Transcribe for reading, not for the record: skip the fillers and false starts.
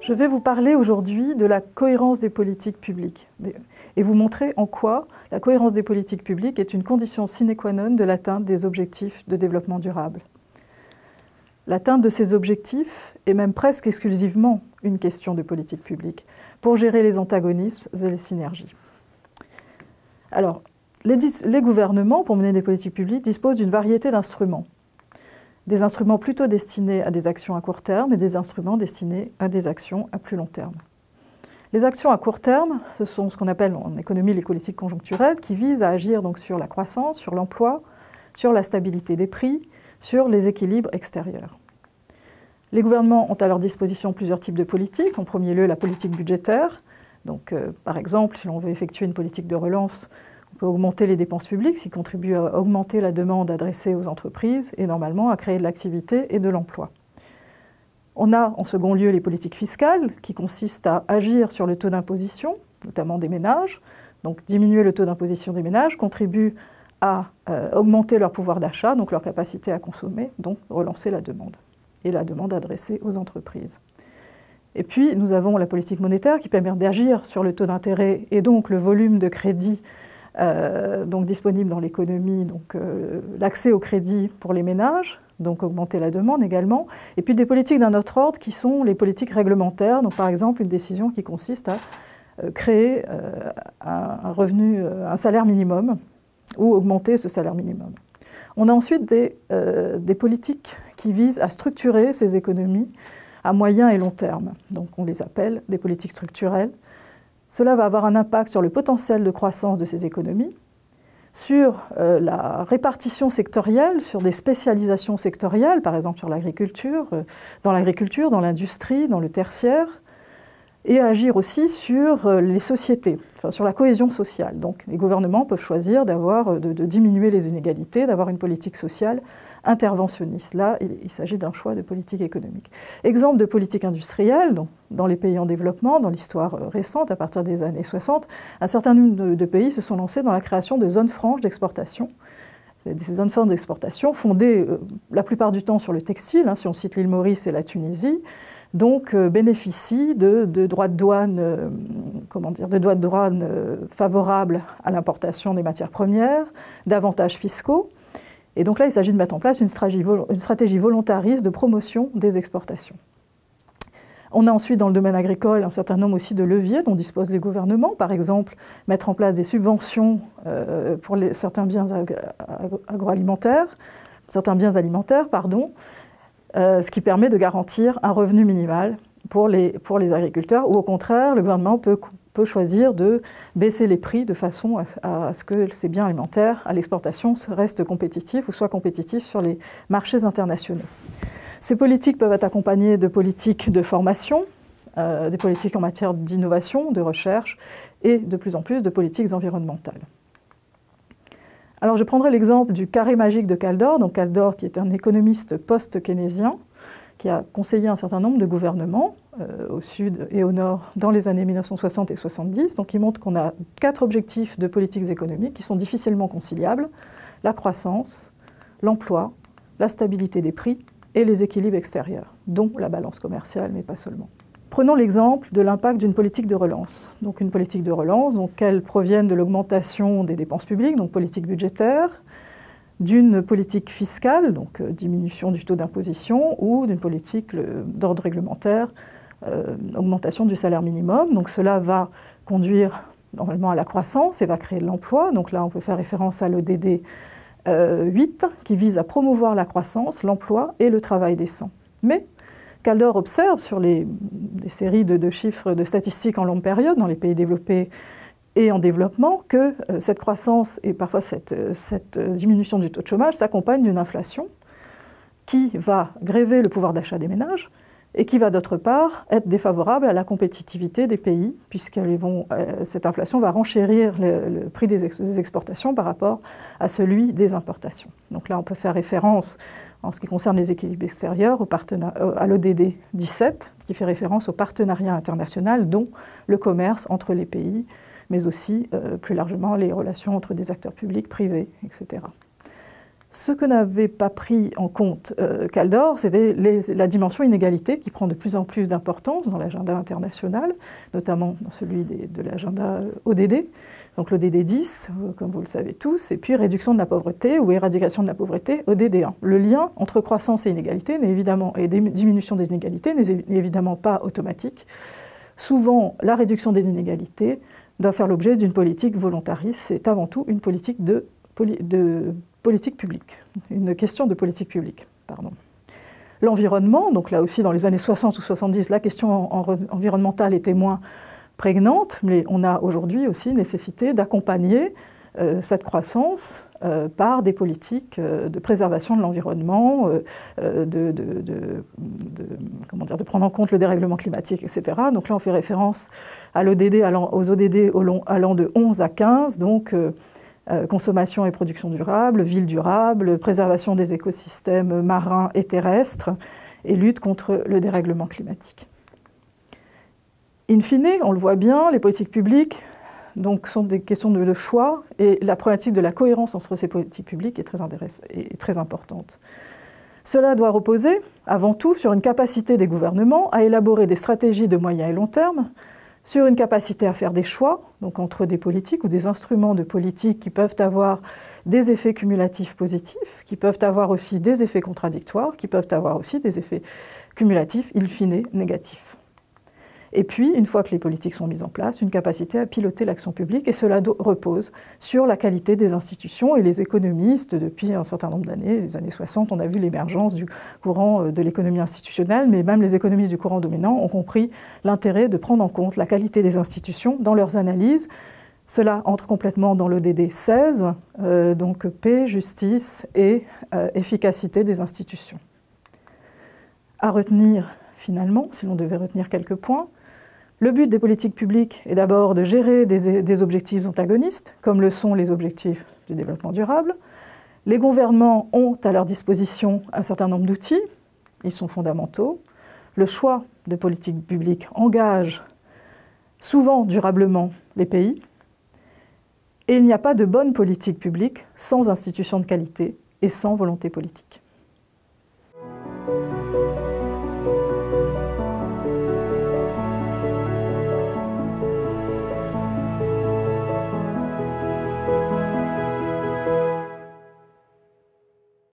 Je vais vous parler aujourd'hui de la cohérence des politiques publiques et vous montrer en quoi la cohérence des politiques publiques est une condition sine qua non de l'atteinte des objectifs de développement durable. L'atteinte de ces objectifs est même presque exclusivement une question de politique publique pour gérer les antagonismes et les synergies. Alors, les gouvernements, pour mener des politiques publiques, disposent d'une variété d'instruments. Des instruments plutôt destinés à des actions à court terme et des instruments destinés à des actions à plus long terme. Les actions à court terme, ce sont ce qu'on appelle en économie les politiques conjoncturelles qui visent à agir donc sur la croissance, sur l'emploi, sur la stabilité des prix, sur les équilibres extérieurs. Les gouvernements ont à leur disposition plusieurs types de politiques. En premier lieu, la politique budgétaire. Donc, par exemple, si l'on veut effectuer une politique de relance, on peut augmenter les dépenses publiques, ce qui contribue à augmenter la demande adressée aux entreprises et normalement à créer de l'activité et de l'emploi. On a en second lieu les politiques fiscales qui consistent à agir sur le taux d'imposition, notamment des ménages. Donc diminuer le taux d'imposition des ménages contribue à augmenter leur pouvoir d'achat, donc leur capacité à consommer, donc relancer la demande et la demande adressée aux entreprises. Et puis nous avons la politique monétaire qui permet d'agir sur le taux d'intérêt et donc le volume de crédit donc disponible dans l'économie, donc l'accès au crédit pour les ménages, donc augmenter la demande également, et puis des politiques d'un autre ordre qui sont les politiques réglementaires, donc par exemple une décision qui consiste à créer un salaire minimum ou augmenter ce salaire minimum. On a ensuite des politiques qui visent à structurer ces économies à moyen et long terme, donc on les appelle des politiques structurelles. Cela va avoir un impact sur le potentiel de croissance de ces économies, sur la répartition sectorielle, sur des spécialisations sectorielles, par exemple sur l'agriculture, dans l'industrie, dans le tertiaire, et agir aussi sur les sociétés, enfin sur la cohésion sociale. Donc les gouvernements peuvent choisir de diminuer les inégalités, d'avoir une politique sociale interventionniste. Là, il s'agit d'un choix de politique économique. Exemple de politique industrielle, donc, dans les pays en développement, dans l'histoire récente, à partir des années 60, un certain nombre de pays se sont lancés dans la création de zones franches d'exportation. Ces zones franches d'exportation fondées la plupart du temps sur le textile, si on cite l'île Maurice et la Tunisie, donc bénéficient de droits de douane, favorables à l'importation des matières premières, d'avantages fiscaux. Et donc là, il s'agit de mettre en place une stratégie volontariste de promotion des exportations. On a ensuite dans le domaine agricole un certain nombre aussi de leviers dont disposent les gouvernements. Par exemple, mettre en place des subventions pour certains biens alimentaires, ce qui permet de garantir un revenu minimal pour les agriculteurs, ou au contraire, le gouvernement peut choisir de baisser les prix de façon à ce que ces biens alimentaires à l'exportation restent compétitifs ou soient compétitifs sur les marchés internationaux. Ces politiques peuvent être accompagnées de politiques de formation, des politiques en matière d'innovation, de recherche et de plus en plus de politiques environnementales. Alors je prendrai l'exemple du carré magique de Kaldor, donc Kaldor qui est un économiste post-keynésien qui a conseillé un certain nombre de gouvernements au sud et au nord dans les années 1960 et 70. Donc il montre qu'on a 4 objectifs de politiques économiques qui sont difficilement conciliables: la croissance, l'emploi, la stabilité des prix et les équilibres extérieurs, dont la balance commerciale, mais pas seulement. Prenons l'exemple de l'impact d'une politique de relance. Donc une politique de relance, qu'elle provienne de l'augmentation des dépenses publiques, donc politique budgétaire, d'une politique fiscale, donc diminution du taux d'imposition, ou d'une politique d'ordre réglementaire, augmentation du salaire minimum. Donc cela va conduire normalement à la croissance et va créer de l'emploi. Donc là, on peut faire référence à l'ODD 8, qui vise à promouvoir la croissance, l'emploi et le travail décent. Mais Kaldor observe sur des séries de chiffres, de statistiques en longue période dans les pays développés et en développement que cette croissance et parfois cette diminution du taux de chômage s'accompagne d'une inflation qui va gréver le pouvoir d'achat des ménages et qui va d'autre part être défavorable à la compétitivité des pays, puisque cette inflation va renchérir le prix des exportations par rapport à celui des importations. Donc là, on peut faire référence, en ce qui concerne les équilibres extérieurs, à l'ODD 17, qui fait référence au partenariat international, dont le commerce entre les pays, mais aussi plus largement les relations entre des acteurs publics, privés, etc. Ce que n'avait pas pris en compte Kaldor, c'était la dimension inégalité qui prend de plus en plus d'importance dans l'agenda international, notamment dans celui de l'agenda ODD, donc l'ODD 10, comme vous le savez tous, et puis réduction de la pauvreté ou éradication de la pauvreté, ODD 1. Le lien entre croissance et inégalité et diminution des inégalités n'est évidemment pas automatique. Souvent, la réduction des inégalités doit faire l'objet d'une politique volontariste. C'est avant tout une politique politique publique, une question de politique publique. L'environnement, donc là aussi dans les années 60 ou 70, la question environnementale était moins prégnante, mais on a aujourd'hui aussi nécessité d'accompagner cette croissance par des politiques de préservation de l'environnement, de prendre en compte le dérèglement climatique, etc. Donc là, on fait référence à l'ODD, aux ODD allant de 11 à 15, donc consommation et production durable, ville durable, préservation des écosystèmes marins et terrestres, et lutte contre le dérèglement climatique. In fine, on le voit bien, les politiques publiques donc, sont des questions de choix, et la problématique de la cohérence entre ces politiques publiques est très importante. Cela doit reposer, avant tout, sur une capacité des gouvernements à élaborer des stratégies de moyen et long terme, sur une capacité à faire des choix, donc entre des politiques ou des instruments de politique qui peuvent avoir des effets cumulatifs positifs, qui peuvent avoir aussi des effets contradictoires, qui peuvent avoir aussi des effets cumulatifs, in fine, négatifs. Et puis, une fois que les politiques sont mises en place, une capacité à piloter l'action publique, et cela repose sur la qualité des institutions. Et les économistes, depuis un certain nombre d'années, les années 60, on a vu l'émergence du courant de l'économie institutionnelle, mais même les économistes du courant dominant ont compris l'intérêt de prendre en compte la qualité des institutions dans leurs analyses. Cela entre complètement dans l'ODD 16, donc paix, justice et efficacité des institutions. À retenir, finalement, si l'on devait retenir quelques points, le but des politiques publiques est d'abord de gérer des objectifs antagonistes, comme le sont les objectifs du développement durable. Les gouvernements ont à leur disposition un certain nombre d'outils, ils sont fondamentaux. Le choix de politiques publiques engage souvent durablement les pays, et il n'y a pas de bonne politique publique sans institutions de qualité et sans volonté politique.